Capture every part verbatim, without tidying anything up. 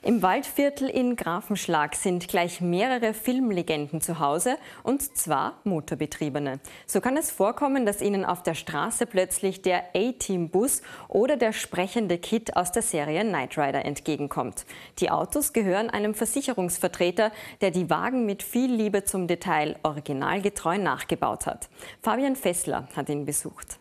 Im Waldviertel in Grafenschlag sind gleich mehrere Filmlegenden zu Hause, und zwar Motorbetriebene. So kann es vorkommen, dass ihnen auf der Straße plötzlich der A-Team-Bus oder der sprechende Kid aus der Serie Knight Rider entgegenkommt. Die Autos gehören einem Versicherungsvertreter, der die Wagen mit viel Liebe zum Detail originalgetreu nachgebaut hat. Fabian Fessler hat ihn besucht.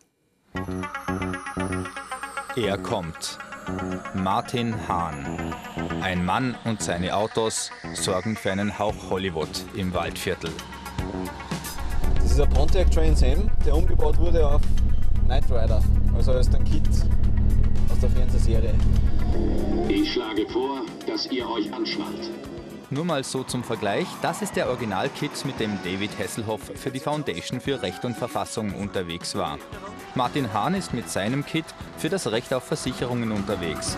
Er kommt. Martin Hahn. Ein Mann und seine Autos sorgen für einen Hauch Hollywood im Waldviertel. Das ist ein Pontiac Trans Am, der umgebaut wurde auf Knight Rider, also als ein Kid aus der Fernsehserie. Ich schlage vor, dass ihr euch anschnallt. Nur mal so zum Vergleich, das ist der Original-Kit, mit dem David Hasselhoff für die Foundation für Recht und Verfassung unterwegs war. Martin Hahn ist mit seinem Kit für das Recht auf Versicherungen unterwegs.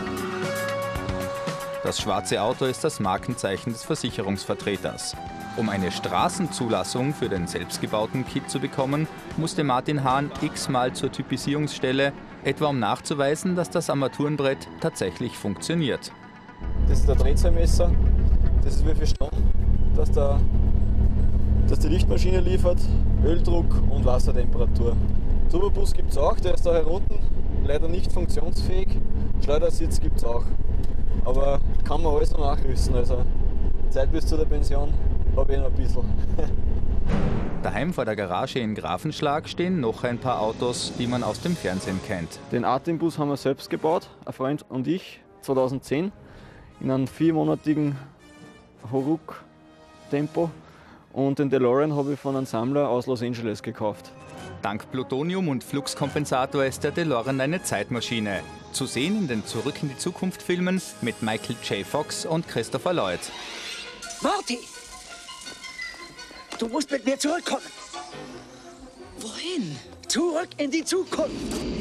Das schwarze Auto ist das Markenzeichen des Versicherungsvertreters. Um eine Straßenzulassung für den selbstgebauten Kit zu bekommen, musste Martin Hahn x-mal zur Typisierungsstelle, etwa um nachzuweisen, dass das Armaturenbrett tatsächlich funktioniert. Das ist der Drehzahlmesser, das ist wie viel Strom, dass, der, dass die Lichtmaschine liefert, Öldruck und Wassertemperatur. Turbobus gibt es auch, der ist da hier unten, leider nicht funktionsfähig. Schleudersitz gibt es auch, aber kann man alles noch nachrüsten. Also Zeit bis zu der Pension habe ich noch ein bisschen. Daheim vor der Garage in Grafenschlag stehen noch ein paar Autos, die man aus dem Fernsehen kennt. Den A-Team-Bus haben wir selbst gebaut, ein Freund und ich, zweitausendzehn, in einem viermonatigen Hauruck-Tempo. Und den DeLorean habe ich von einem Sammler aus Los Angeles gekauft. Dank Plutonium und Fluxkompensator ist der DeLorean eine Zeitmaschine. Zu sehen in den Zurück in die Zukunft-Filmen mit Michael J. Fox und Christopher Lloyd. Marty! Du musst mit mir zurückkommen. Wohin? Zurück in die Zukunft.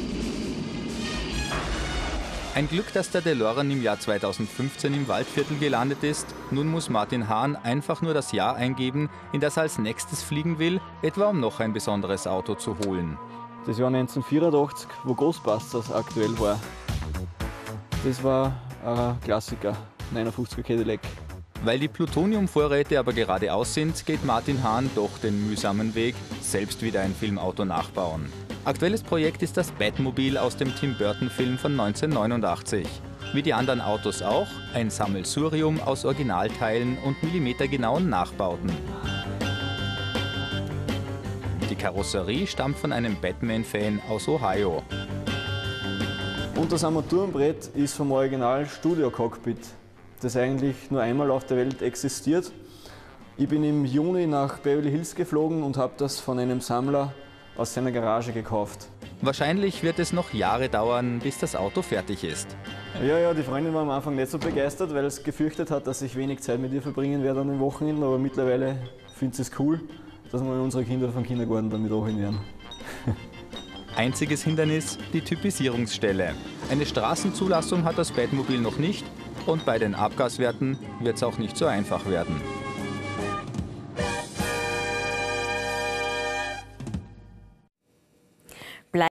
Ein Glück, dass der DeLorean im Jahr zweitausendfünfzehn im Waldviertel gelandet ist. Nun muss Martin Hahn einfach nur das Jahr eingeben, in das er als nächstes fliegen will, etwa um noch ein besonderes Auto zu holen. Das Jahr neunzehnhundertvierundachtzig, wo Ghostbusters aktuell war. Das war ein Klassiker, neunundfünfziger Cadillac. Weil die Plutoniumvorräte aber gerade aus sind, geht Martin Hahn doch den mühsamen Weg, selbst wieder ein Filmauto nachbauen. Aktuelles Projekt ist das Batmobil aus dem Tim Burton-Film von neunzehnhundertneunundachtzig. Wie die anderen Autos auch, ein Sammelsurium aus Originalteilen und millimetergenauen Nachbauten. Die Karosserie stammt von einem Batman-Fan aus Ohio. Und das Armaturenbrett ist vom Original Studio Cockpit, das eigentlich nur einmal auf der Welt existiert. Ich bin im Juni nach Beverly Hills geflogen und habe das von einem Sammler aus seiner Garage gekauft. Wahrscheinlich wird es noch Jahre dauern, bis das Auto fertig ist. Ja, ja, die Freundin war am Anfang nicht so begeistert, weil es gefürchtet hat, dass ich wenig Zeit mit ihr verbringen werde an den Wochenenden, aber mittlerweile findet sie es cool, dass wir unsere Kinder vom Kindergarten damit holen werden. Einziges Hindernis, die Typisierungsstelle. Eine Straßenzulassung hat das Batmobil noch nicht und bei den Abgaswerten wird es auch nicht so einfach werden.